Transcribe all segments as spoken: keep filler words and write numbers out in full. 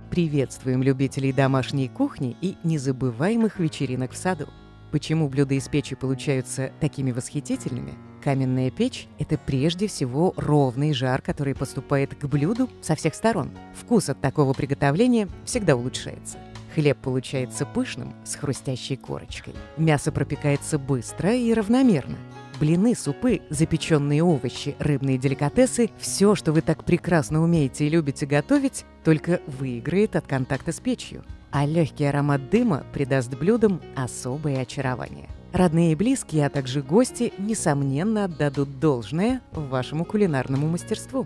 Приветствуем любителей домашней кухни и незабываемых вечеринок в саду. Почему блюда из печи получаются такими восхитительными? Каменная печь – это прежде всего ровный жар, который поступает к блюду со всех сторон. Вкус от такого приготовления всегда улучшается. Хлеб получается пышным, с хрустящей корочкой. Мясо пропекается быстро и равномерно. Блины, супы, запеченные овощи, рыбные деликатесы – все, что вы так прекрасно умеете и любите готовить, только выиграет от контакта с печью. А легкий аромат дыма придаст блюдам особое очарование. Родные и близкие, а также гости, несомненно, отдадут должное вашему кулинарному мастерству.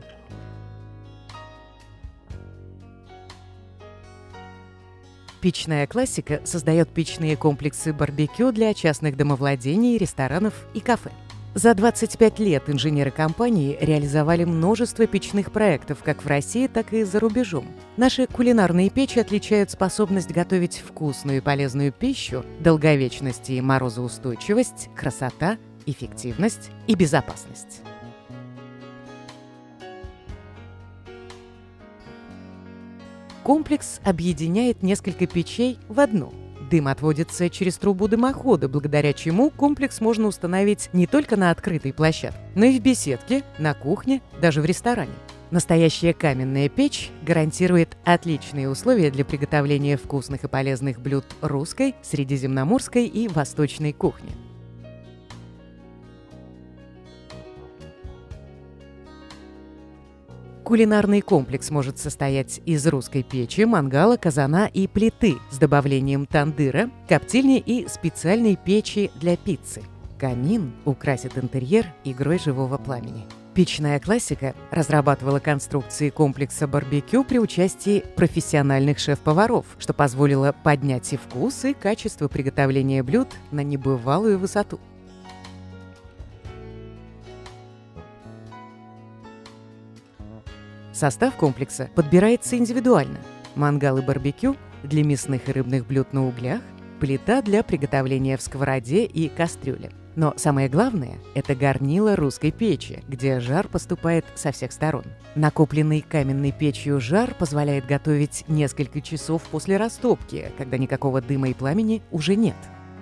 Печная классика создает печные комплексы барбекю для частных домовладений, ресторанов и кафе. За двадцать пять лет инженеры компании реализовали множество печных проектов как в России, так и за рубежом. Наши кулинарные печи отличают способность готовить вкусную и полезную пищу, долговечность и морозоустойчивость, красота, эффективность и безопасность. Комплекс объединяет несколько печей в одну. Дым отводится через трубу дымохода, благодаря чему комплекс можно установить не только на открытой площадке, но и в беседке, на кухне, даже в ресторане. Настоящая каменная печь гарантирует отличные условия для приготовления вкусных и полезных блюд русской, средиземноморской и восточной кухни. Кулинарный комплекс может состоять из русской печи, мангала, казана и плиты с добавлением тандыра, коптильни и специальной печи для пиццы. Камин украсит интерьер игрой живого пламени. Печная классика разрабатывала конструкции комплекса барбекю при участии профессиональных шеф-поваров, что позволило поднять и вкус, и качество приготовления блюд на небывалую высоту. Состав комплекса подбирается индивидуально. Мангал и барбекю для мясных и рыбных блюд на углях, плита для приготовления в сковороде и кастрюле. Но самое главное – это горнило русской печи, где жар поступает со всех сторон. Накопленный каменной печью жар позволяет готовить несколько часов после растопки, когда никакого дыма и пламени уже нет.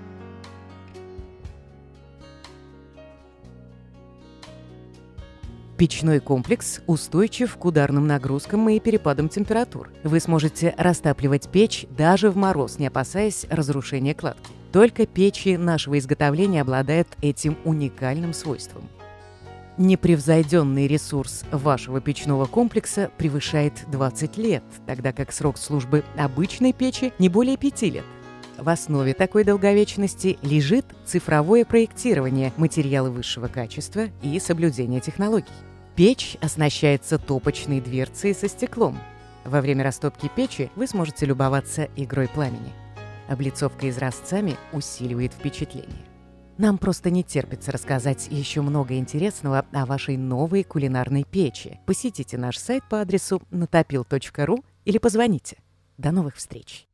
Печной комплекс устойчив к ударным нагрузкам и перепадам температур. Вы сможете растапливать печь даже в мороз, не опасаясь разрушения кладки. Только печи нашего изготовления обладают этим уникальным свойством. Непревзойденный ресурс вашего печного комплекса превышает двадцать лет, тогда как срок службы обычной печи не более пяти лет. В основе такой долговечности лежит цифровое проектирование, материалы высшего качества и соблюдение технологий. Печь оснащается топочной дверцей со стеклом. Во время растопки печи вы сможете любоваться игрой пламени. Облицовка изразцами усиливает впечатление. Нам просто не терпится рассказать еще много интересного о вашей новой кулинарной печи. Посетите наш сайт по адресу натопил точка ру или позвоните. До новых встреч!